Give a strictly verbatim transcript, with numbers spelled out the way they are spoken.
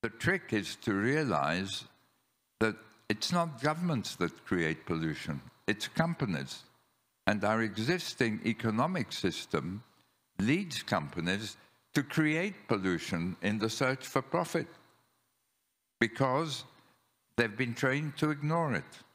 The trick is to realize that it's not governments that create pollution, it's companies. And our existing economic system leads companies to create pollution in the search for profit because they've been trained to ignore it.